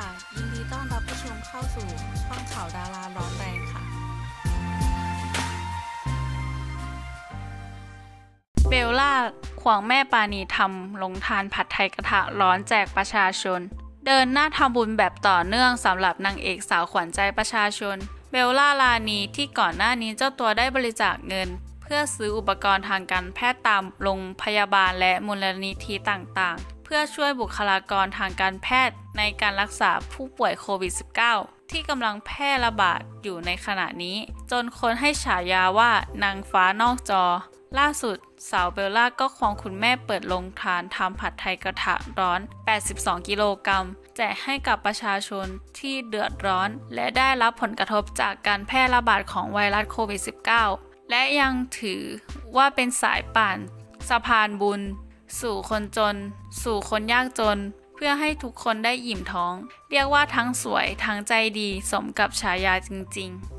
ยินดีต้อนรับผู้ชมเข้าสู่ช่องข่าวดาราร้อนแรงค่ะเบลล่าควงแม่ปานีทำลงทานผัดไทยกระทะร้อนแจกประชาชนเดินหน้าทำบุญแบบต่อเนื่องสำหรับนางเอกสาวขวัญใจประชาชนเบลล่าลานีที่ก่อนหน้านี้เจ้าตัวได้บริจาคเงินเพื่อซื้ออุปกรณ์ทางการแพทย์ตามโรงพยาบาลและมูลนิธิต่างๆเพื่อช่วยบุคลากรทางการแพทย์ในการรักษาผู้ป่วยโควิด -19 ที่กำลังแพร่ระบาดอยู่ในขณะนี้จนคนให้ฉายาว่านางฟ้านอกจอล่าสุดสาวเบลล่าก็ควงคุณแม่เปิดโรงทานทำผัดไทยกระทะร้อน82กิโลกรัมแจกให้กับประชาชนที่เดือดร้อนและได้รับผลกระทบจากการแพร่ระบาดของไวรัสโควิด -19 และยังถือว่าเป็นสายป่านสะพานบุญสู่คนจนสู่คนยากจนเพื่อให้ทุกคนได้อิ่มท้องเรียกว่าทั้งสวยทั้งใจดีสมกับฉายาจริงๆ